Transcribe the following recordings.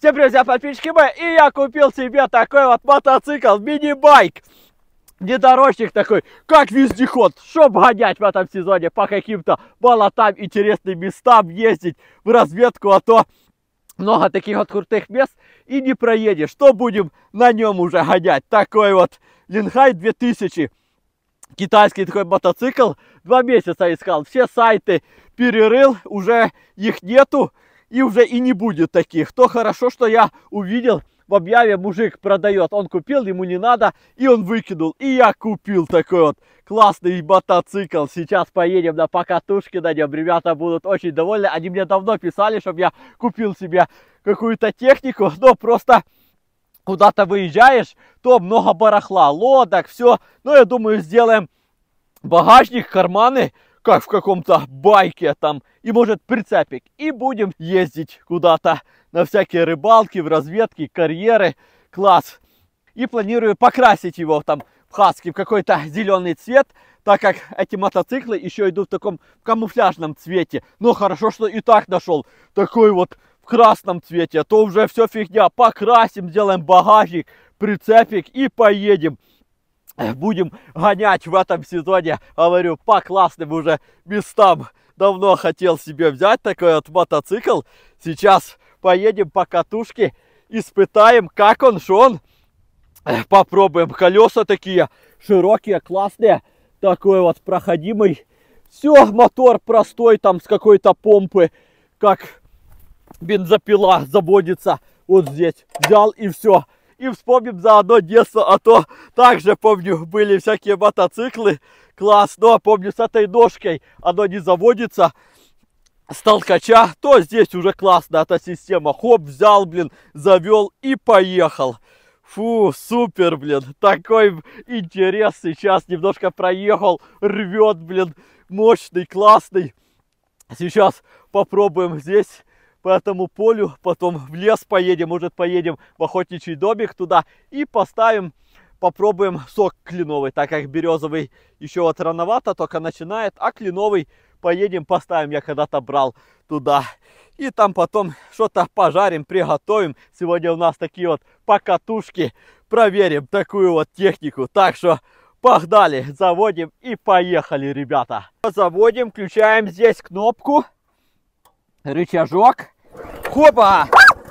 Всем привет, друзья, подписчики мои, и я купил себе такой вот мотоцикл, мини-байк. Внедорожник такой, как вездеход, чтоб гонять в этом сезоне по каким-то болотам, интересным местам, ездить в разведку, а то много таких вот крутых мест и не проедешь. Что будем на нем уже гонять? Такой вот Линхай 2000, китайский такой мотоцикл, 2 месяца искал, все сайты перерыл, уже их нету. И уже и не будет таких. То хорошо, что я увидел в объяве, мужик продает. Он купил, ему не надо, и он выкинул. И я купил такой вот классный мотоцикл. Сейчас поедем на покатушке на нем. Ребята будут очень довольны. Они мне давно писали, чтобы я купил себе какую-то технику. Но просто куда-то выезжаешь, то много барахла, лодок, все. Но я думаю, сделаем багажник, карманы, как в каком-то байке там, и может прицепик, и будем ездить куда-то на всякие рыбалки, в разведки, карьеры, класс. И планирую покрасить его там в хаски в какой-то зеленый цвет, так как эти мотоциклы еще идут в таком камуфляжном цвете. Но хорошо, что и так нашел такой вот в красном цвете, а то уже все фигня. Покрасим, сделаем багажник, прицепик и поедем. Будем гонять в этом сезоне, говорю, по классным уже местам. Давно хотел себе взять такой вот мотоцикл. Сейчас поедем по катушке, испытаем, как он, что он. Попробуем. Колеса такие широкие, классные. Такой вот проходимый. Все, мотор простой, там с какой-то помпы, как бензопила заводится. Вот здесь взял и все. И вспомним заодно детство, а то также, помню, были всякие мотоциклы, класс, но помню, с этой ножкой оно не заводится, с толкача, то здесь уже классная эта система, хоп, взял, блин, завел и поехал. Фу, супер, блин, такой интерес сейчас, немножко проехал, рвет, блин, мощный, классный. Сейчас попробуем здесь по этому полю, потом в лес поедем, может поедем в охотничий домик туда и поставим, попробуем сок кленовый, так как березовый еще вот рановато, только начинает, а кленовый поедем поставим, я когда-то брал туда. И там потом что-то пожарим, приготовим. Сегодня у нас такие вот покатушки, проверим такую вот технику. Так что погнали, заводим и поехали, ребята. Заводим, включаем здесь кнопку. Рычажок. Хопа!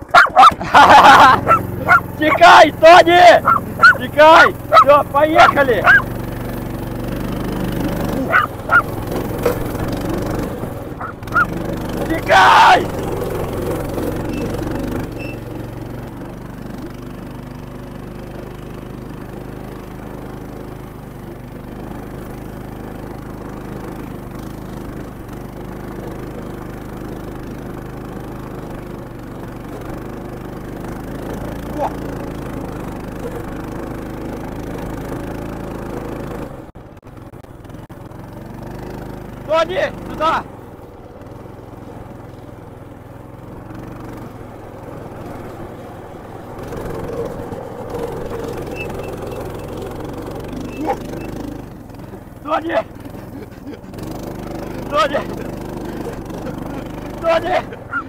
Текай, Тони! Текай! Все, поехали! Текай! Тони, сюда! Тони! Тони! Тони!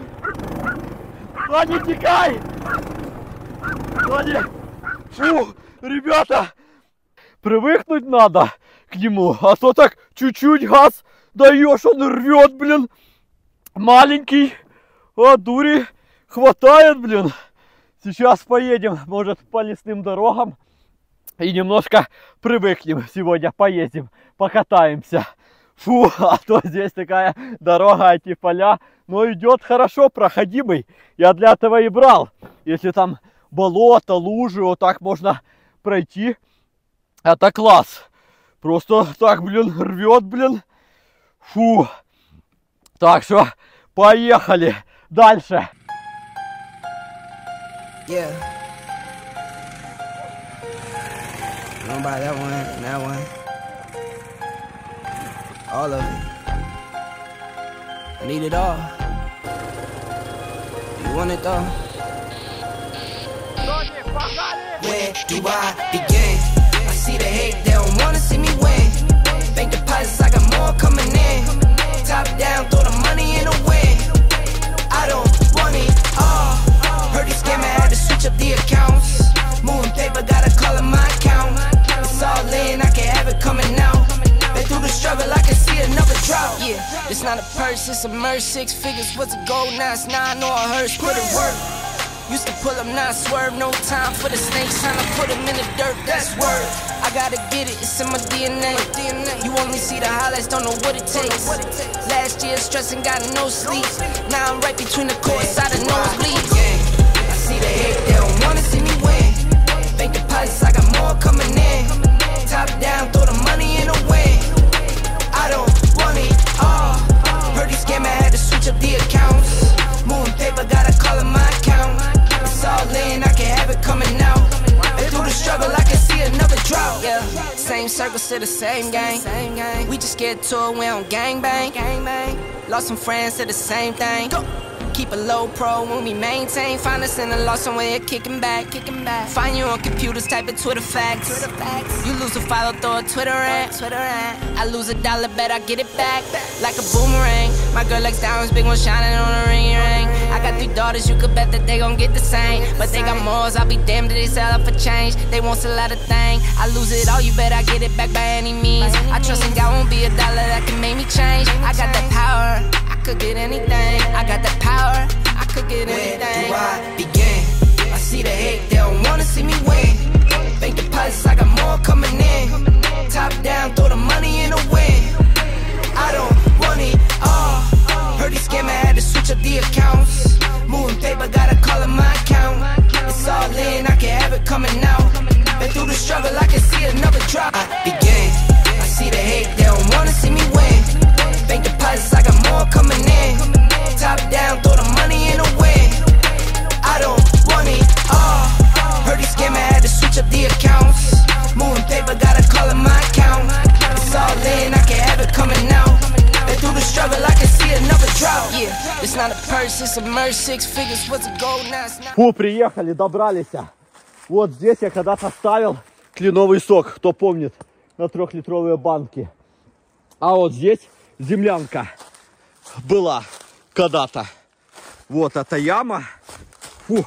Тони, текай! Тони! Фу, ребята! Привыкнуть надо к нему, а то так чуть-чуть газ даешь, он рвет, блин. Маленький, а дури хватает, блин. Сейчас поедем, может, по лесным дорогам и немножко привыкнем. Сегодня поедем, покатаемся. Фу, а то здесь такая дорога, эти поля, но идет хорошо, проходимый. Я для этого и брал. Если там болото, лужи, вот так можно пройти, это класс. Просто так, блин, рвет, блин. Фу. Так что поехали дальше. Yeah. Gonna buy that one and that one. All of it. I need it all. You want it though? Where do I begin? I see the hate, they don't wanna see me win. Bank deposits, I got more coming in. Top down, throw the money in the wind. I don't want it all. Heard these scammers It's not a purse, it's a merch. 6 figures was a gold, now it's 9 or a hearse. Put it work. Used to pull up, not swerve. No time for the snakes, time to put them in the dirt. That's word. I gotta get it, it's in my DNA. You only see the highlights, don't know what it takes. Last year stressing, got no sleep. Now I'm right between the courts, I the nosebleeds. I see the hate, they don't wanna see me win. Bank deposits, I got more coming in. Top down, throw the money in the wind. I don't want it all. Heard he scammer, had to switch up the accounts. Moving paper, gotta call it my account. It's all in, I can have it coming out. And through the struggle, I can see another drought. Yeah, same circle, still the same gang. We just get to it, we don't gangbang. Lost some friends, to the same thing. Keep a low pro when we maintain. Find us in a loss somewhere, kicking back. Find you on computers, type it Twitter facts. You lose a follow, throw a Twitter rant. I lose a dollar, bet I get it back. Like a boomerang. My girl likes diamonds, big one shining on a ring. I got 3 daughters, you could bet that they gon' get the same. But they got morals, I'll be damned if they sell up for change. They won't sell out a thing. I lose it all, you bet I get it back by any means. I trust in God, won't be a dollar that can make me change. I got that power, I could get anything. I got that power, I could get anything. Where do I begin? I see the hate, they don't wanna see me win. Bank deposits, I got more coming in. Top down, throw the money in the wind. I don't want it all. Heard he scammer, had to switch up the accounts. Moving paper, gotta call it my account. It's all in, I can have it coming out. And through the struggle, I can see another drop. I begin, I see the hate, they don't wanna see me win. Bank deposits, I got more coming in. Top down, throw the money in the wind. I don't want it all. Heard he scammer, had to switch up the accounts. Moving paper, gotta call it my account. It's all in, I can have it coming out. And through the struggle, I can see another drought. Yeah, it's not a purse, it's a merch. 6 figures was a gold, now it's not. Фу, приехали, добрались. Вот здесь я когда-то ставил кленовый сок, кто помнит, на 3-литровые банки. А вот здесь землянка была когда-то. Вот эта яма. Фу.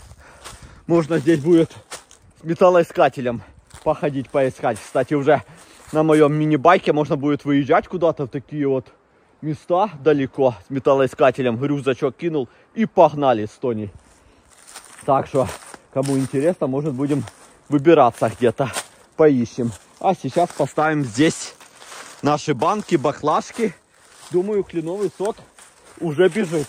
Можно здесь будет с металлоискателем походить, поискать. Кстати, уже на моем мини-байке можно будет выезжать куда-то в такие вот места далеко с металлоискателем. Рюкзачок кинул и погнали с Тоней. Так что, кому интересно, может, будем выбираться где-то, поищем. А сейчас поставим здесь наши банки, баклажки. Думаю, кленовый сок уже бежит.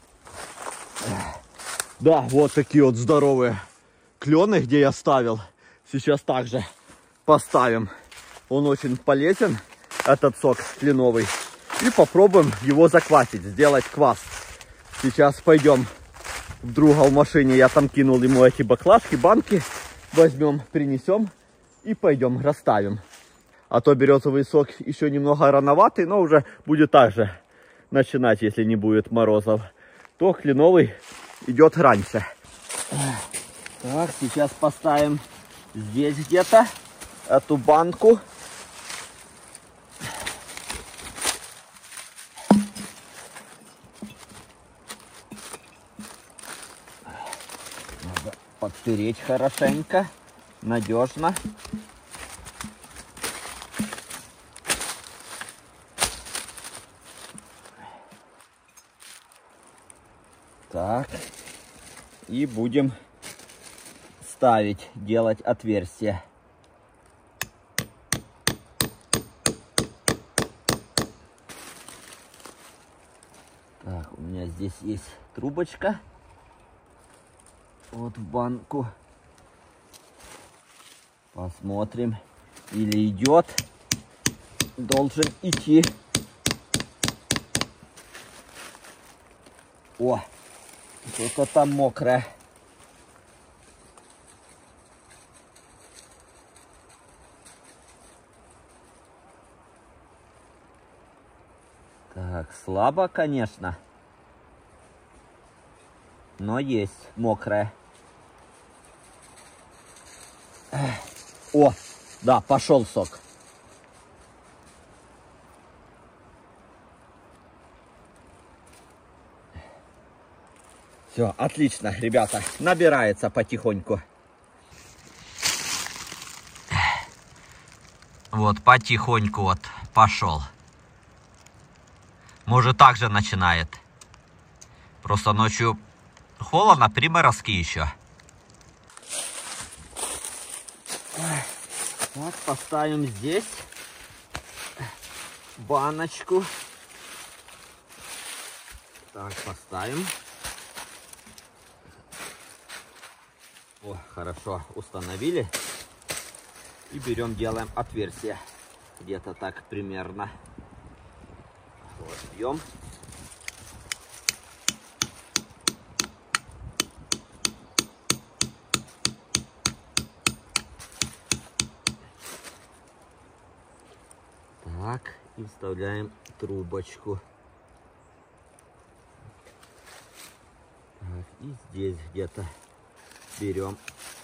Да, вот такие вот здоровые клены, где я ставил. Сейчас также поставим. Он очень полезен, этот сок кленовый. И попробуем его заквасить, сделать квас. Сейчас пойдем в друга в машине. Я там кинул ему эти баклажки, банки. Возьмем, принесем и пойдем расставим. А то березовый сок еще немного рановатый, но уже будет так же начинать, если не будет морозов. То кленовый идет раньше. Так, сейчас поставим здесь где-то эту банку. Надо подпереть хорошенько, надежно. Так, и будем ставить, делать отверстие. Так, у меня здесь есть трубочка. Вот в банку. Посмотрим. Или идет. Должен идти. О, что-то там мокрое. Так, слабо, конечно, но есть мокрое. О, да, пошел сок. Все, отлично, ребята, набирается потихоньку. Вот, потихоньку вот пошел. Может, так же начинает. Просто ночью холодно, приморозки еще. Так, поставим здесь баночку. Так, поставим. О, хорошо, установили. И берем, делаем отверстие. Где-то так примерно. Вот, бьем. Так, и вставляем трубочку. Так, и здесь где-то берем.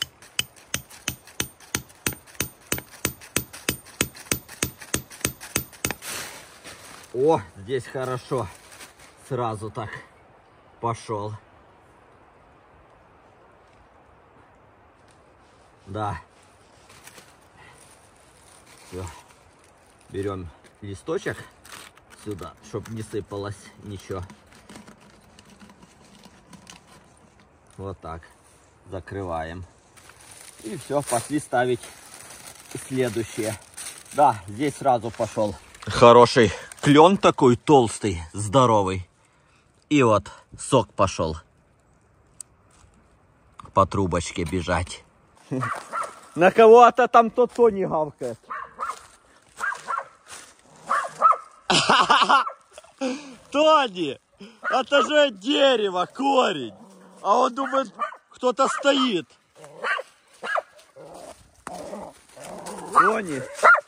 О, здесь хорошо. Сразу так пошел. Да. Все. Берем листочек сюда, чтобы не сыпалось ничего. Вот так. Закрываем. И все, пошли ставить следующее. Да, здесь сразу пошел. Хороший клен такой толстый, здоровый. И вот сок пошел. По трубочке бежать. На кого-то там то не гавкает. Тони, это же дерево, корень. А он думает, кто-то стоит. Тони.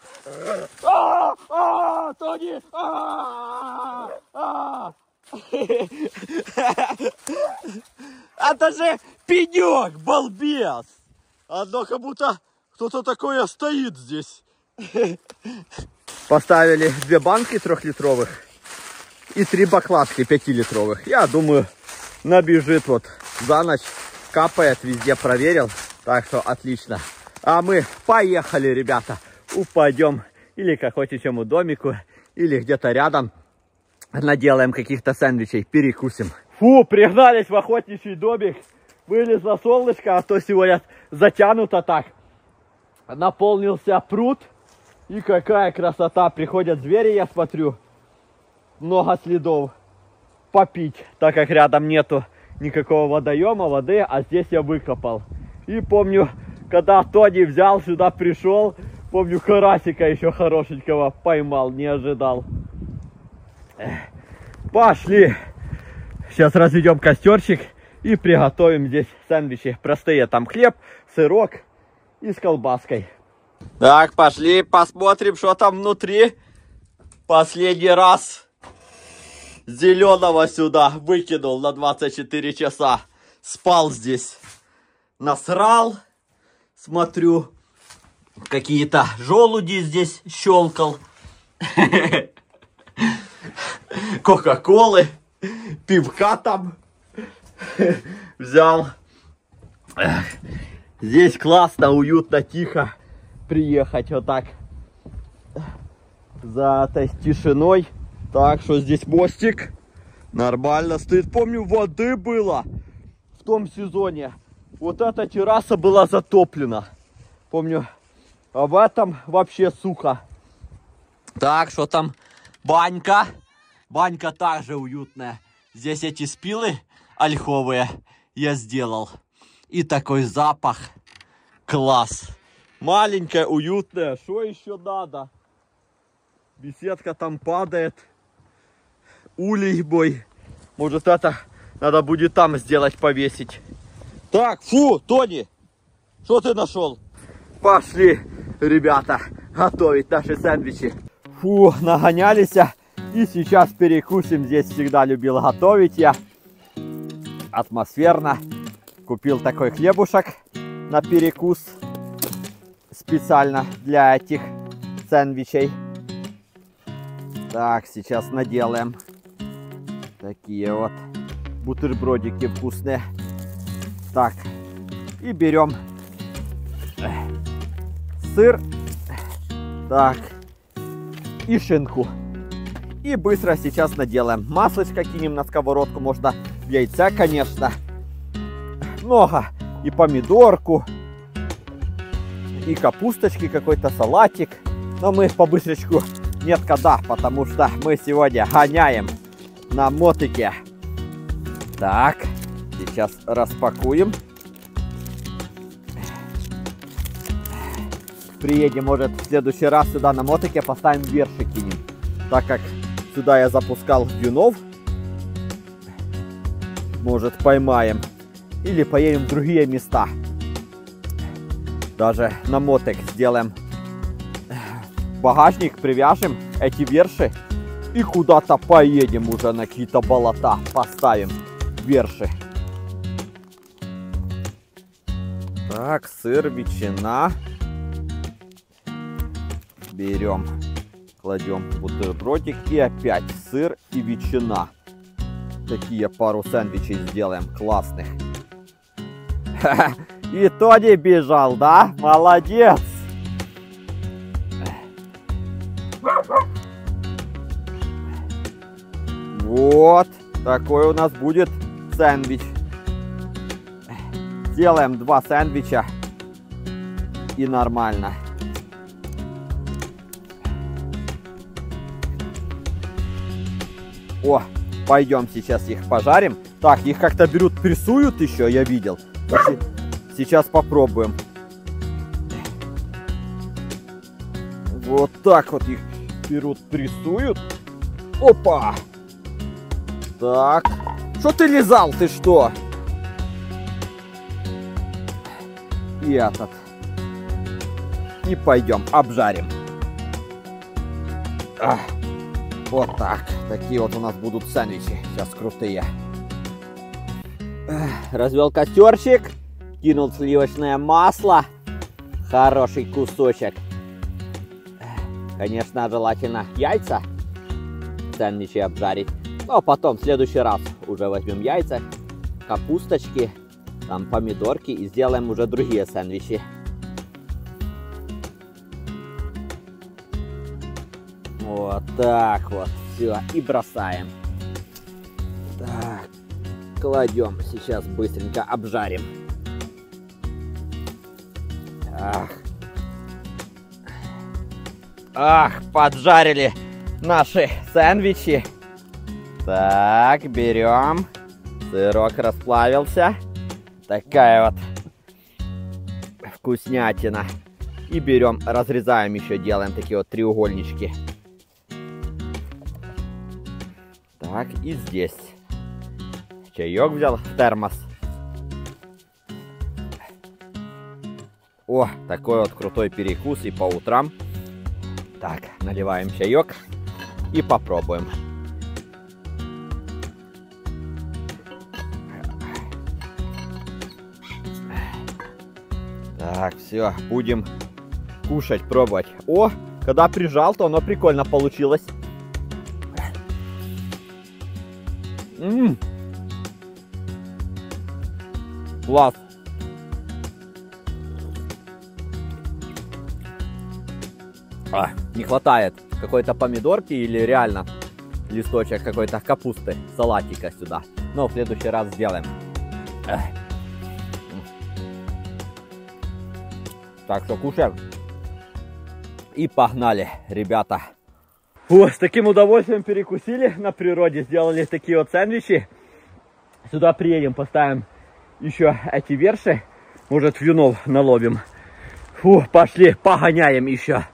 Тони. Это же пенек, балбес. Одно как будто кто-то такое стоит здесь. Поставили 2 банки 3-литровых и 3 баклажки 5-литровых. Я думаю, набежит вот за ночь, капает, везде проверил. Так что отлично. А мы поехали, ребята. Упадем или к охотничьему домику, или где-то рядом. Наделаем каких-то сэндвичей, перекусим. Фу, пригнались в охотничий домик. Вылезло солнышко, а то сегодня затянуто так. Наполнился пруд. И какая красота. Приходят звери, я смотрю. Много следов. Попить, так как рядом нету никакого водоема, воды, а здесь я выкопал. И помню, когда Тони взял, сюда пришел, помню, карасика еще хорошенького поймал, не ожидал. Пошли. Сейчас разведем костерчик и приготовим здесь сэндвичи. Простые, там хлеб, сырок и с колбаской. Так, пошли, посмотрим, что там внутри. Последний раз зеленого сюда выкинул на 24 часа. Спал здесь. Насрал. Смотрю, какие-то желуди здесь щелкал. Кока-колы. Пивка там взял. Здесь классно, уютно, тихо приехать вот так за этой тишиной. Так что здесь мостик нормально стоит. Помню, воды было в том сезоне. Вот эта терраса была затоплена. Помню, а в этом вообще сухо. Так, что там? Банька. Банька также уютная. Здесь эти спилы ольховые я сделал. И такой запах. Класс. Маленькая, уютная. Что еще надо? Беседка там падает. Улей бой. Может, это надо будет там сделать, повесить. Так, фу, Тони. Что ты нашел? Пошли, ребята, готовить наши сэндвичи. Фу, нагонялись. И сейчас перекусим. Здесь всегда любил готовить я. Атмосферно. Купил такой хлебушек на перекус. Специально для этих сэндвичей. Так, сейчас наделаем. Такие вот бутербродики вкусные. Так, и берем сыр. Так, и шинку. И быстро сейчас наделаем. Маслышко кинем на сковородку, можно яйца, конечно. Много. И помидорку, и капусточки, какой-то салатик. Но мы по-быстречку нет когда, потому что мы сегодня гоняем на мотике. Так, сейчас распакуем. Приедем, может, в следующий раз сюда на мотике, поставим верши, кинем. Так как сюда я запускал бюнов, может, поймаем. Или поедем в другие места. Даже на мотик сделаем багажник, привяжем эти верши и куда-то поедем уже на какие-то болота, поставим верши. Так, сыр, ветчина. Берем, кладем бутербродик и опять сыр и ветчина. Такие пару сэндвичей сделаем классных. И то не бежал, да? Молодец! Вот такой у нас будет сэндвич. Делаем 2 сэндвича и нормально. О, пойдем сейчас их пожарим. Так, их как-то берут, прессуют еще, я видел. Сейчас попробуем. Вот так вот их берут, прессуют. Опа! Так. Что ты лизал? Ты что? И этот. И пойдем, обжарим. Вот так. Такие вот у нас будут сэндвичи. Сейчас крутые. Развел костерчик. Кинул сливочное масло. Хороший кусочек. Конечно, желательно яйца сэндвичи обжарить. Но потом, в следующий раз, уже возьмем яйца, капусточки, там помидорки и сделаем уже другие сэндвичи. Вот так вот. Все. И бросаем. Так. Кладем. Сейчас быстренько обжарим. Ах, поджарили наши сэндвичи. Так, берем. Сырок расплавился. Такая вот вкуснятина. И берем, разрезаем еще, делаем такие вот треугольнички. Так, и здесь. Чаек взял в термос. О, такой вот крутой перекус и по утрам. Так, наливаем чаек и попробуем. Так, все, будем кушать, пробовать. О, когда прижал, то оно прикольно получилось. Класс. Не хватает какой-то помидорки или реально листочек какой-то капусты, салатика сюда. Но в следующий раз сделаем. Так что кушаем. И погнали, ребята. О, с таким удовольствием перекусили на природе. Сделали такие вот сэндвичи. Сюда приедем, поставим еще эти верши. Может, винов наловим. Фу, пошли, погоняем еще.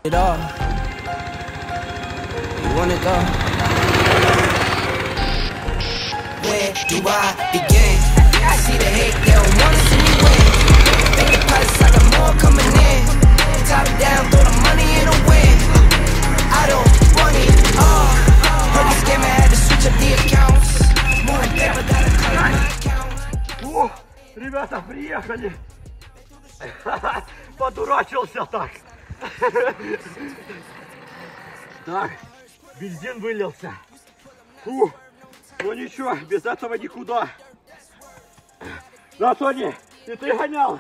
О, ребята, приехали. Подурачился так. Так, бензин вылился. Фу, ну ничего, без этого никуда. Да, Тони, и ты гонял.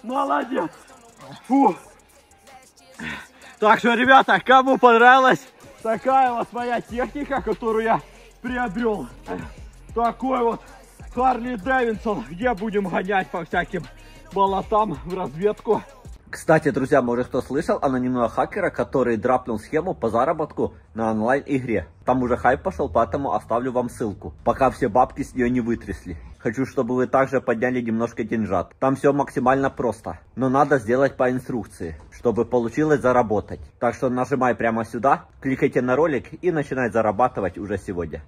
Молодец. Фу. Так что, ребята, кому понравилось, такая вот моя техника, которую я приобрел. Такой вот Харли Дэвидсон, где будем гонять по всяким болотам в разведку. Кстати, друзья, может кто слышал анонимного хакера, который драпнул схему по заработку на онлайн-игре. Там уже хайп пошел, поэтому оставлю вам ссылку, пока все бабки с нее не вытрясли. Хочу, чтобы вы также подняли немножко деньжат. Там все максимально просто, но надо сделать по инструкции, чтобы получилось заработать. Так что нажимай прямо сюда, кликайте на ролик и начинай зарабатывать уже сегодня.